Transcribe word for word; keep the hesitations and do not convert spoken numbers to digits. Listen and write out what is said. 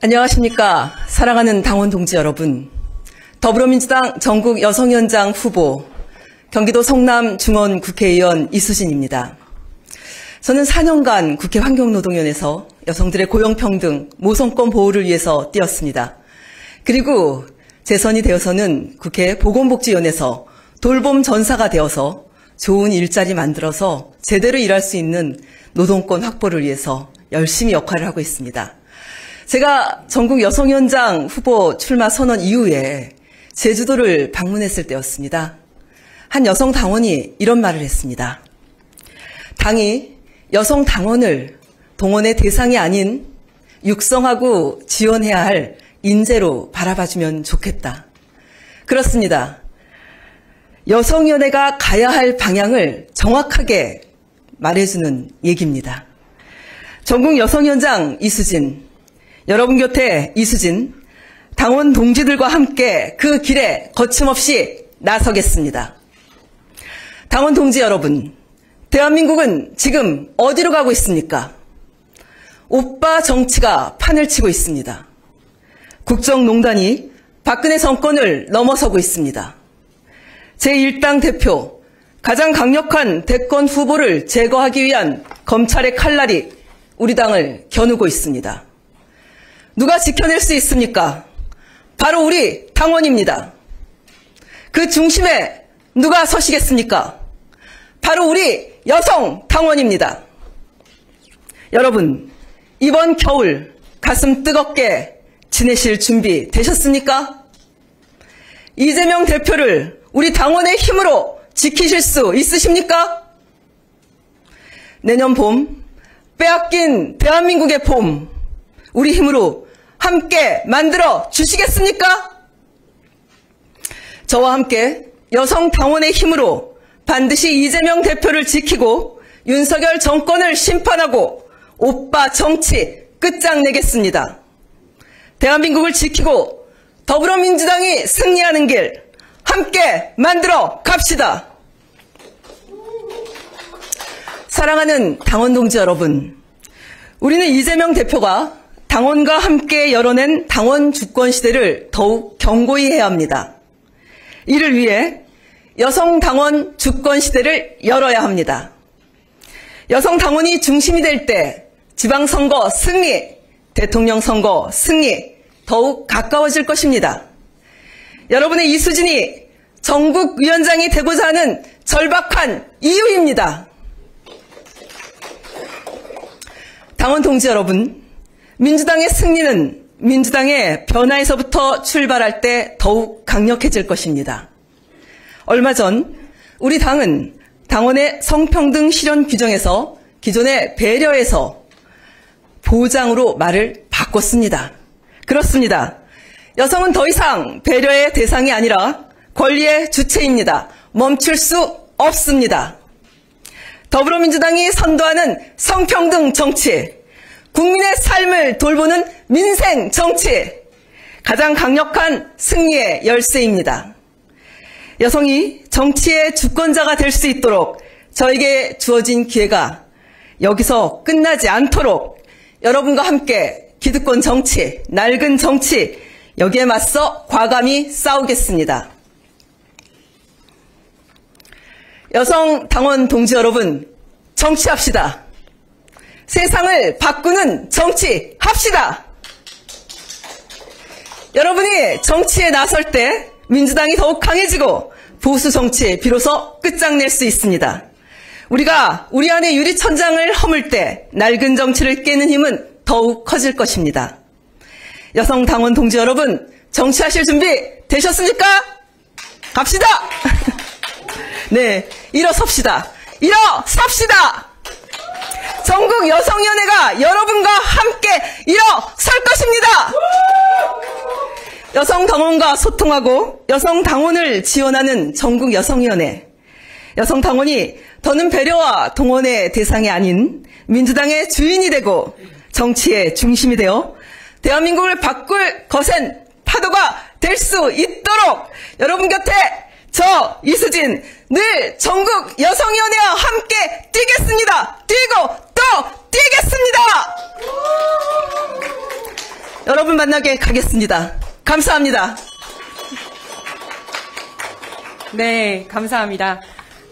안녕하십니까. 사랑하는 당원 동지 여러분. 더불어민주당 전국 여성위원장 후보 경기도 성남 중원 국회의원 이수진입니다. 저는 사 년간 국회 환경노동위원회에서 여성들의 고용평등, 모성권 보호를 위해서 뛰었습니다. 그리고 재선이 되어서는 국회 보건복지위원회에서 돌봄 전사가 되어서 좋은 일자리 만들어서 제대로 일할 수 있는 노동권 확보를 위해서 열심히 역할을 하고 있습니다. 제가 전국 여성위원장 후보 출마 선언 이후에 제주도를 방문했을 때였습니다. 한 여성 당원이 이런 말을 했습니다. 당이 여성 당원을 동원의 대상이 아닌 육성하고 지원해야 할 인재로 바라봐주면 좋겠다. 그렇습니다. 여성위원회가 가야 할 방향을 정확하게 말해주는 얘기입니다. 전국 여성위원장 이수진, 여러분 곁에 이수진, 당원 동지들과 함께 그 길에 거침없이 나서겠습니다. 당원 동지 여러분, 대한민국은 지금 어디로 가고 있습니까? 오빠 정치가 판을 치고 있습니다. 국정농단이 박근혜 정권을 넘어서고 있습니다. 제일 당 대표, 가장 강력한 대권 후보를 제거하기 위한 검찰의 칼날이 우리 당을 겨누고 있습니다. 누가 지켜낼 수 있습니까? 바로 우리 당원입니다. 그 중심에 누가 서시겠습니까? 바로 우리 여성 당원입니다. 여러분, 이번 겨울 가슴 뜨겁게 지내실 준비 되셨습니까? 이재명 대표를 우리 당원의 힘으로 지키실 수 있으십니까? 내년 봄, 빼앗긴 대한민국의 봄, 우리 힘으로 함께 만들어 주시겠습니까? 저와 함께 여성 당원의 힘으로 반드시 이재명 대표를 지키고 윤석열 정권을 심판하고 오빠 정치 끝장내겠습니다. 대한민국을 지키고 더불어민주당이 승리하는 길 함께 만들어 갑시다. 사랑하는 당원 동지 여러분, 우리는 이재명 대표가 당원과 함께 열어낸 당원 주권 시대를 더욱 견고히 해야 합니다. 이를 위해 여성 당원 주권 시대를 열어야 합니다. 여성 당원이 중심이 될 때 지방선거 승리, 대통령 선거 승리 더욱 가까워질 것입니다. 여러분의 이수진이 전국위원장이 되고자 하는 절박한 이유입니다. 당원 동지 여러분, 민주당의 승리는 민주당의 변화에서부터 출발할 때 더욱 강력해질 것입니다. 얼마 전 우리 당은 당원의 성평등 실현 규정에서 기존의 배려에서 보장으로 말을 바꿨습니다. 그렇습니다. 여성은 더 이상 배려의 대상이 아니라 권리의 주체입니다. 멈출 수 없습니다. 더불어민주당이 선도하는 성평등 정치, 국민의 삶을 돌보는 민생 정치, 가장 강력한 승리의 열쇠입니다. 여성이 정치의 주권자가 될 수 있도록 저에게 주어진 기회가 여기서 끝나지 않도록 여러분과 함께 기득권 정치, 낡은 정치, 여기에 맞서 과감히 싸우겠습니다. 여성 당원 동지 여러분, 정치합시다. 세상을 바꾸는 정치 합시다. 여러분이 정치에 나설 때 민주당이 더욱 강해지고 보수 정치 비로소 끝장낼 수 있습니다. 우리가 우리 안의 유리천장을 허물 때 낡은 정치를 깨는 힘은 더욱 커질 것입니다. 여성 당원 동지 여러분, 정치하실 준비 되셨습니까? 갑시다. 네, 일어섭시다. 일어섭시다. 전국 여성위원회가 여러분과 함께 일어설 것입니다. 여성 당원과 소통하고 여성 당원을 지원하는 전국 여성위원회. 여성 당원이 더는 배려와 동원의 대상이 아닌 민주당의 주인이 되고 정치의 중심이 되어 대한민국을 바꿀 거센 파도가 될 수 있도록 여러분 곁에 저 이수진 늘 전국 여성위원회와 함께 뛰겠습니다. 뛰고 또 뛰겠습니다. 여러분 만나게 가겠습니다. 감사합니다. 네, 감사합니다.